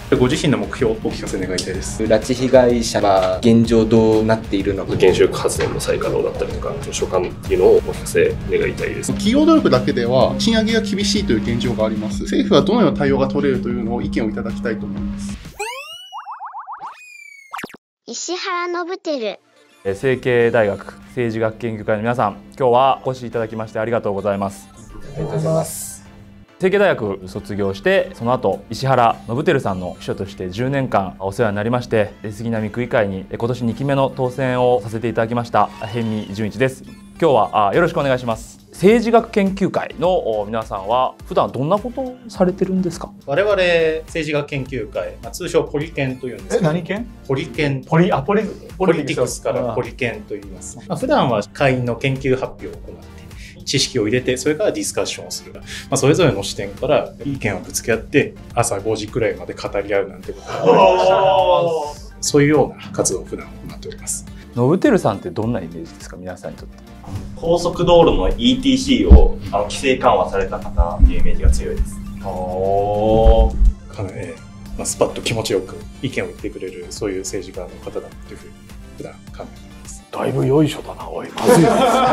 ご自身の目標をお聞かせ願いたいです。 拉致被害者は現状どうなっているのか、 原子力発電の再稼働だったりとか所管っていうのをお聞かせ願いたいです。 企業努力だけでは賃上げが厳しいという現状があります。政府はどのような対応が取れるというのを意見をいただきたいと思います。 石原伸晃。 成蹊大学政治学研究会の皆さん、今日はお越しいただきましてありがとうございます。 ありがとうございます。 成蹊大学卒業して、その後石原伸晃さんの秘書として10年間お世話になりまして、杉並区議会に今年2期目の当選をさせていただきました辺見淳一です。今日はよろしくお願いします。政治学研究会の皆さんは普段どんなことをされてるんですか？ 我々政治学研究会、通称ポリケンというんですけど、 何研？ ポリケン、 ポリティクスからポリケンと言います。普段は会員の研究発表を行って、知識を入れて、それからディスカッションをする。それぞれの視点から意見をぶつけ合って、朝5時くらいまで語り合うなんてことがありました。そういうような活動を普段行っております。 伸晃さんってどんなイメージですか、皆さんにとって？ 高速道路の ETC を規制緩和された方っていうイメージが強いです。 かなり、スパッと気持ちよく意見を言ってくれる、そういう政治家の方だというふうに普段考えています。 だいぶよいしょだな、おい。まずい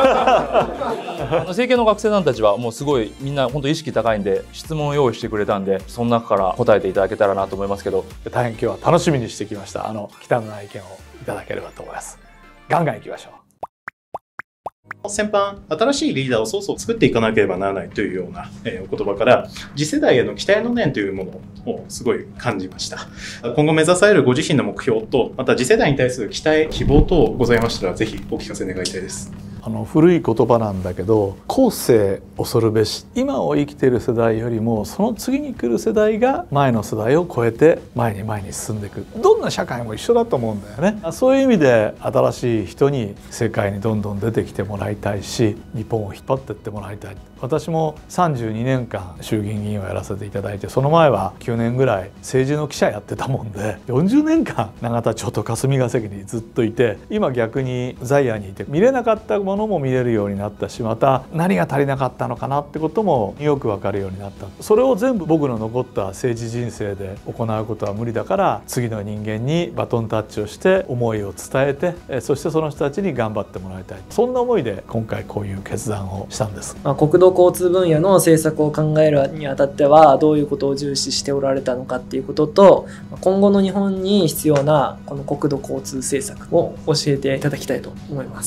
政経の学生さんたちはもうすごいみんな本当意識高いんで、質問を用意してくれたんで、その中から答えていただけたらなと思いますけど、大変今日は楽しみにしてきました。忌憚のない意見をいただければと思います。ガンガンいきましょう。 先般、新しいリーダーをそうそう作っていかなければならないというような、お言葉から、次世代への期待の念というものをすごい感じました。今後目指されるご自身の目標と、また次世代に対する期待、希望等ございましたら、ぜひお聞かせ願いたいです。 古い言葉なんだけど、後世恐るべし。今を生きている世代よりもその次に来る世代が前の世代を超えて前に進んでいく。どんな社会も一緒だと思うんだよね。そういう意味で新しい人に世界にどんどん出てきてもらいたいし、日本を引っ張っていってもらいたい。私も32年間衆議院議員をやらせていただいて、その前は9年ぐらい政治の記者やってたもんで、40年間永田町と霞が関にずっといて、今逆に在野にいて見れなかったものも見れるようになったし、また何が足りなかったのかなってこともよく分かるようになった。それを全部僕の残った政治人生で行うことは無理だから、次の人間にバトンタッチをして思いを伝えて、そしてその人たちに頑張ってもらいたい。そんな思いで今回こういう決断をしたんです。 国土交通分野の政策を考えるにあたってはどういうことを重視しておられたのかっていうことと、今後の日本に必要なこの国土交通政策を教えていただきたいと思います。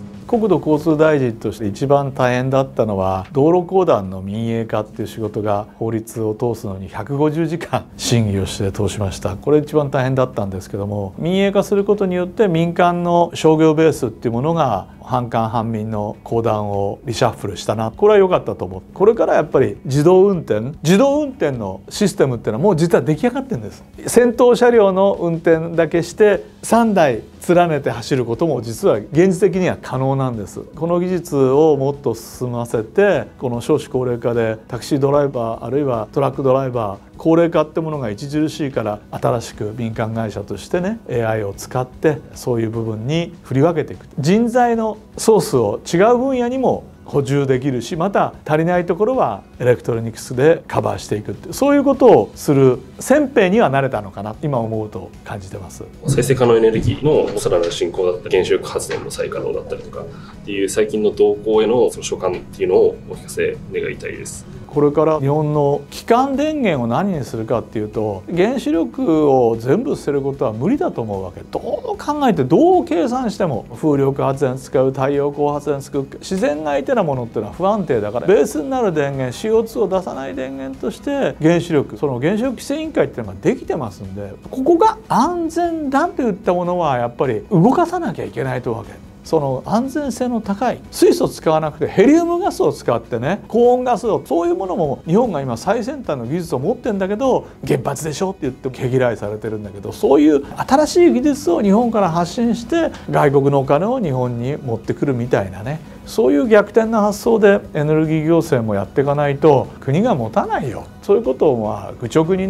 国土交通大臣として一番大変だったのは、道路公団の民営化っていう仕事が法律を通すのに150時間審議をして通しました。これ一番大変だったんですけども、民営化することによって民間の商業ベースっていうものが半官半民の公団をリシャッフルしたな。これは良かったと思う。これからやっぱり自動運転のシステムっていうのはもう実は出来上がってるんです。先頭車両の運転だけして3台連ねて走ることも実は現実的には可能なんです。この技術をもっと進ませて、この少子高齢化でタクシードライバーあるいはトラックドライバー、高齢化ってものが著しいから、新しく民間会社としてね AI を使ってそういう部分に振り分けていく。人材のソースを違う分野にも補充できるし、また足りないところはエレクトロニクスでカバーしていくって、そういうことをする先兵にはなれたのかな、今思うと感じてます。 再生可能エネルギーのさらなる進行だったり、原子力発電の再稼働だったりとかっていう最近の動向への所感っていうのをお聞かせ願いたいです。 これから日本の基幹電源を何にするかっていうと、原子力を全部捨てることは無理だと思うわけ。どう考えてどう計算しても風力発電使う、太陽光発電使う、自然が相手なものっていうのは不安定だから、ベースになる電源 CO2 を出さない電源として原子力、その原子力規制委員会っていうのができてますんで、ここが安全だといったものはやっぱり動かさなきゃいけないとわけ。その安全性の高い水素を使わなくてヘリウムガスを使ってね、高温ガスを、そういうものも日本が今最先端の技術を持ってるんだけど、原発でしょって言って毛嫌いされてるんだけど、そういう新しい技術を日本から発信して外国のお金を日本に持ってくるみたいなね、そういう逆転の発想でエネルギー行政もやっていかないと国が持たないよ。そういうことを愚直にね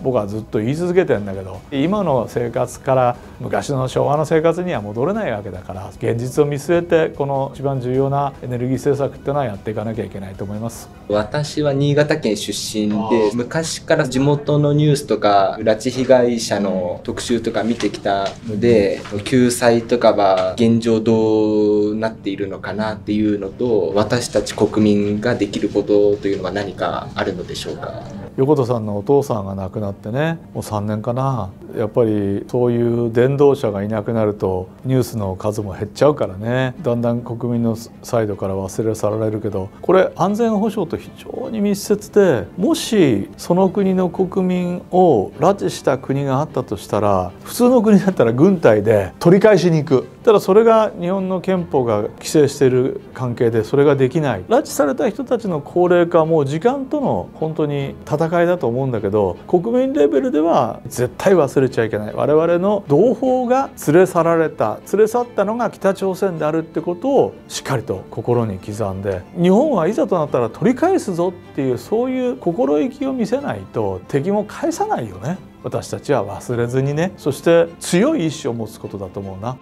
僕はずっと言い続けてんだけど、今の生活から昔の昭和の生活には戻れないわけだから、現実を見据えてこの一番重要なエネルギー政策っていうのはやっていかなきゃいけないと思います。 私は新潟県出身で、昔から地元のニュースとか拉致被害者の特集とか見てきたので、救済とかは現状どうなっているのかなっていうのと、私たち国民ができることというのは何かあるのでしょうか。 横田さんのお父さんが亡くなってね、もう3年かな。やっぱりそういう伝道者がいなくなるとニュースの数も減っちゃうからね、だんだん国民のサイドから忘れ去られるけど、これ安全保障と非常に密接で、もしその国の国民を拉致した国があったとしたら、普通の国だったら軍隊で取り返しに行く。ただそれが日本の憲法が規制している関係でそれができない。拉致された人たちの高齢化はもう時間との本当に戦いだと思うんだけど、国民レベルでは絶対忘れちゃいけない。我々の同胞が連れ去られた、連れ去ったのが北朝鮮であるってことをしっかりと心に刻んで、日本はいざとなったら取り返すぞっていう、そういう心意気を見せないと敵も返さないよね。私たちは忘れずにね、そして強い意志を持つことだと思うな。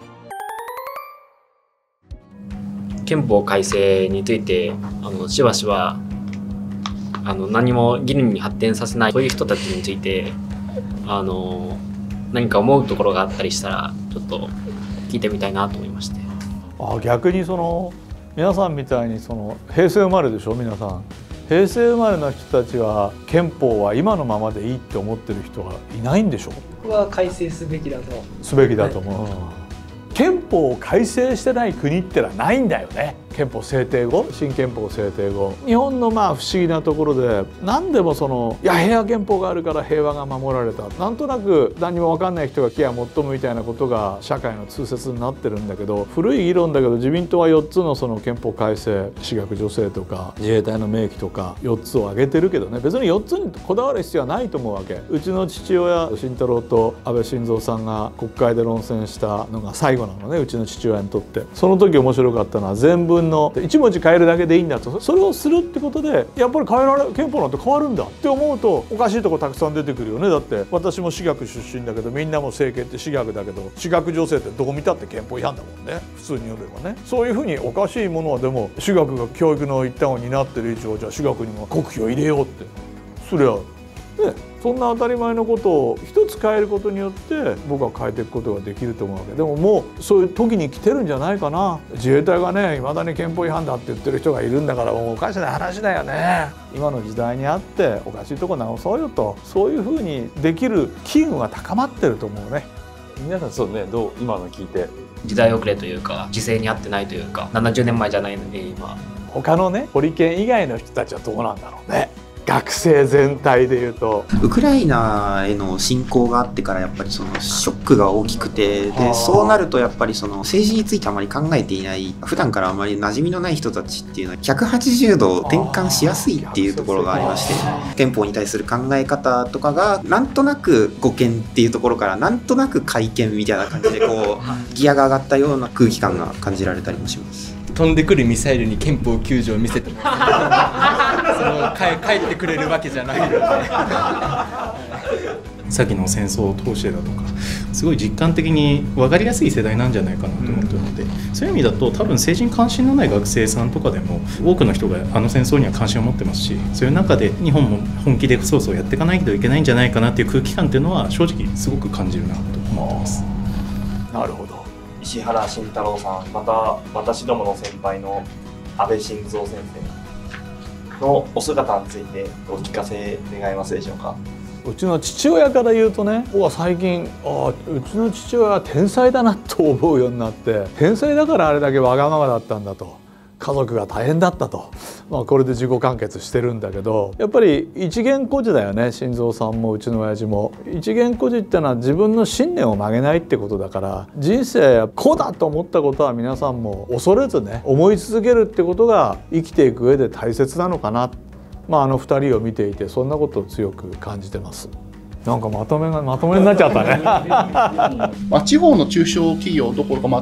憲法改正についてしばしば何も議論に発展させない、そういう人たちについて何か思うところがあったりしたらちょっと聞いてみたいなと思いまして。 逆に皆さんみたいに平成生まれでしょ。皆さん平成生まれの人たちは憲法は今のままでいいって思ってる人がいないんでしょ。 僕は改正すべきだと思う、憲法を改正してない国ってのはないんだよね。憲法制定後、新憲法制定後、日本の不思議なところで、何でも平和憲法があるから平和が守られた、なんとなく何も分かんない人が来やもっともみたいなことが社会の通説になってるんだけど、古い議論だけど自民党は4つの憲法改正、私学助成とか自衛隊の明記とか4つを挙げてるけどね、別に4つにこだわる必要はないと思うわけ。うちの父親慎太郎と安倍晋三さんが国会で論戦したのが最後なのね、うちの父親にとって。その時面白かったのは、全文の1文字変えるだけでいいんだと、それをするってことでやっぱり憲法なんて変わるんだって思うと、おかしいとこたくさん出てくるよね。だって私も私学出身だけど、みんなも政権って私学だけど、私学助成ってどこ見たって憲法違反だもんね、普通に読めばね。そういうふうにおかしいものは、でも私学が教育の一端を担ってる以上、じゃあ私学にも国費を入れようって、そりゃね、そんな当たり前のことを一つ変えることによって僕は変えていくことができると思うわけ。でももうそういう時に来てるんじゃないかな。自衛隊がね、いまだに憲法違反だって言ってる人がいるんだから、もうおかしな話だよね。今の時代にあっておかしいとこ直そうよと、そういうふうにできる機運は高まってると思うね。 皆さんそうね、どう今の聞いて。 時代遅れというか時勢に合ってないというか、70年前じゃないので今。 他のね、ホリケン以外の人たちはどうなんだろうね。学生全体でいうとウクライナへの侵攻があってからやっぱりショックが大きくて、でそうなるとやっぱり政治についてあまり考えていない、普段からあまり馴染みのない人たちっていうのは180度転換しやすいっていうところがありまして、憲法に対する考え方とかがなんとなく護憲っていうところからなんとなく改憲みたいな感じでギアが上がったような空気感が感じられたりもします。 飛んでくるミサイルに憲法9条を見せても帰ってくれるわけじゃないので先の戦争を通してだとか、すごい実感的に分かりやすい世代なんじゃないかなと思ってるので、そういう意味だと多分政治に関心のない学生さんとかでも多くの人が戦争には関心を持ってますし、そういう中で日本も本気でそうやっていかないといけないんじゃないかなっていう空気感っていうのは正直すごく感じるなと思ってます。 なるほど。 石原慎太郎さん、また私どもの先輩の安倍晋三先生のお姿についてお聞かせ願えますでしょうか。 うちの父親から言うとね、僕は最近うちの父親は天才だなと思うようになって、天才だからあれだけわがままだったんだと、家族が大変だったと、これで自己完結してるんだけど、やっぱり一元孤児だよね。晋三さんもうちの親父も。一元孤児ってのは自分の信念を曲げないってことだから、人生こうだと思ったことは皆さんも恐れずね、思い続けるってことが生きていく上で大切なのかな。2人を見ていてそんなことを強く感じてます。なんかまとめになっちゃったね地方の中小企業どころか、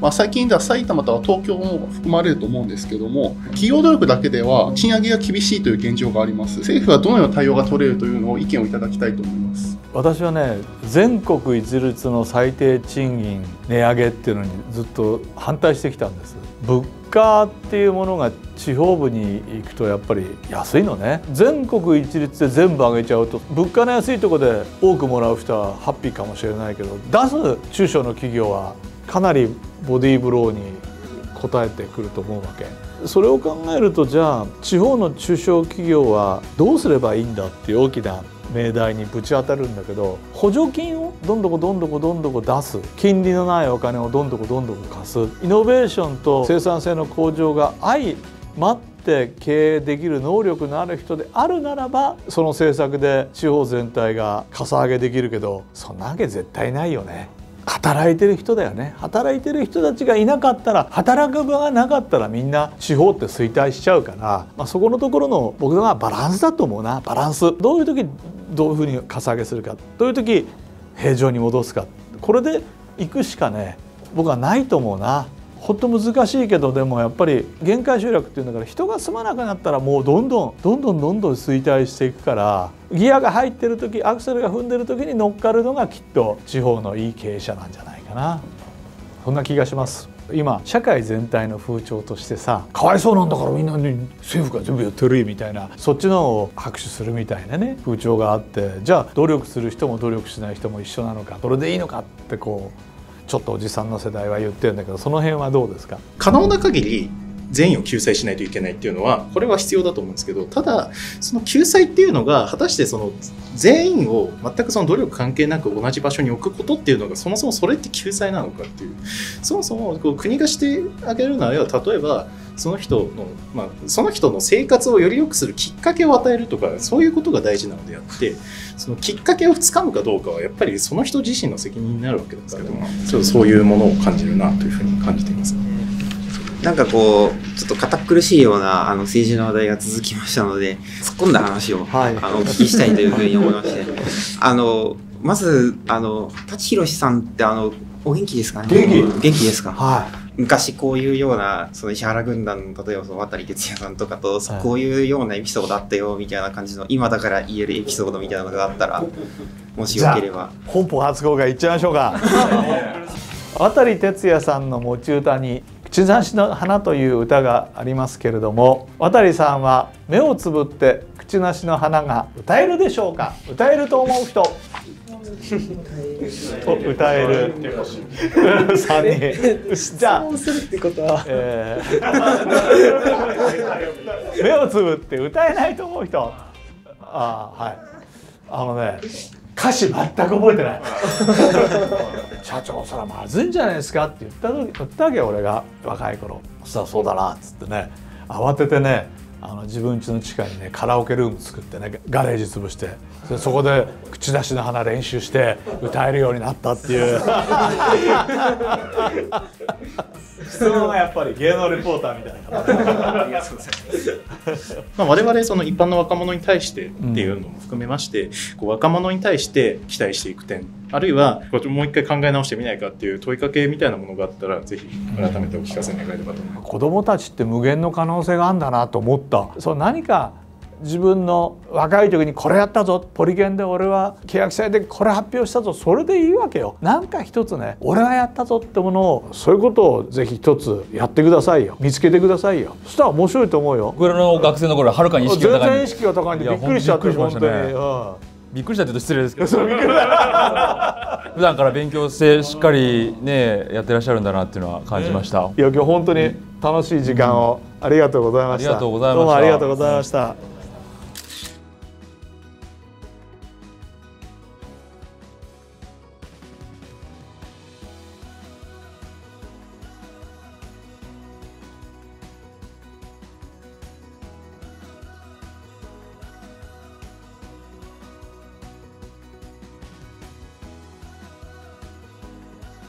最近では埼玉とは東京も含まれると思うんですけども、企業努力だけでは賃上げが厳しいという現状があります。政府はどのような対応が取れるというのを意見をいただきたいと思います。 私はね、全国一律の最低賃金値上げっていうのにずっと反対してきたんです。物価っていうものが地方部に行くとやっぱり安いのね。全国一律で全部上げちゃうと、物価の安いところで多くもらう人はハッピーかもしれないけど、出す中小の企業はかなりボディーブローに応えてくると思うわけ。それを考えると、じゃあ地方の中小企業はどうすればいいんだっていう大きな命題にぶち当たるんだけど、補助金をどんどこ出す、金利のないお金をどんどこ貸す、イノベーションと生産性の向上が相まって経営できる能力のある人であるならば、その政策で地方全体がかさ上げできるけど、そんなわけ絶対ないよね。働いてる人だよね。働いてる人たちがいなかったら、働く場がなかったら、みんな地方って衰退しちゃうから、そこのところの僕はバランスだと思うな。バランス、どういう時どういうふうにかさ上げするか、どういう時平常に戻すか、これで行くしかね、僕はないと思うな。ほんと難しいけど、でもやっぱり限界集落っていうんだから、人が住まなくなったらもうどんどん衰退していくから、ギアが入ってる時、アクセルが踏んでる時に乗っかるのがきっと地方のいい経営者なんじゃないかな。そんな気がします。今社会全体の風潮としてさ、かわいそうなんだからみんなに政府が全部やってるみたいな、そっちのを拍手するみたいなね風潮があって、じゃあ努力する人も努力しない人も一緒なのか、それでいいのかってちょっとおじさんの世代は言ってるんだけど、その辺はどうですか？ 可能な限り全員を救済しないといけないっていうのは、これは必要だと思うんですけど、ただその救済っていうのが果たしてその全員を全くその努力関係なく同じ場所に置くことっていうのが、そもそもそれって救済なのかっていう、そもそも国がしてあげるのは、例えばその人の生活をより良くするきっかけを与えるとか、そういうことが大事なのであって、そのきっかけをつかむかどうかはやっぱりその人自身の責任になるわけですけども、そういうものを感じるなというふうに感じています。 なんかちょっと堅苦しいような政治の話題が続きましたので、突っ込んだ話を、お聞きしたいというふうに思いまして、まず舘ひろしさんってお元気ですかね？元気ですか？はい。昔こういうようなその石原軍団の、例えば渡哲也さんとかとこういうようなエピソードあったよみたいな感じの、今だから言えるエピソードみたいなのがあったら、もしよければ。 本邦初公開いっちゃいましょうか。渡哲也さんの持ち歌に「口なしの花」という歌がありますけれども、渡さんは目をつぶって口なしの花が歌えるでしょうか？歌えると思う人。歌える3人。じゃあするってことは、目をつぶって歌えないと思う人。はい。歌詞全く覚えてない。社長それはまずいんじゃないですかって言ったわけよ、俺が若い頃。そしたらそうだなっつってね、慌ててね、自分家の地下にねカラオケルーム作ってね、ガレージ潰して、そこで口出しの花練習して歌えるようになったっていう。質問はやっぱり芸能リポーターみたいな我々その一般の若者に対してっていうのも含めまして、若者に対して期待していく点、あるいはもう一回考え直してみないかっていう問いかけみたいなものがあったら、ぜひ改めてお聞かせ願えればと思います。 子どもたちって無限の可能性があるんだなと思った。そう、何か自分の若い時にこれやったぞ、ポリケンで俺は欅祭でこれ発表したぞ、それでいいわけよ。なんか一つね、俺はやったぞってものを、そういうことをぜひ一つやってくださいよ。見つけてくださいよ。そしたら面白いと思うよ。 僕らの学生の頃ははるかに意識が高い。 全然意識が高いんでびっくりしちゃって本当に。 びっくりしたって言うと失礼ですけど、普段から勉強してしっかりねやってらっしゃるんだなっていうのは感じました。 いや今日本当に楽しい時間をありがとうございました。 ありがとうございました。 どうもありがとうございました。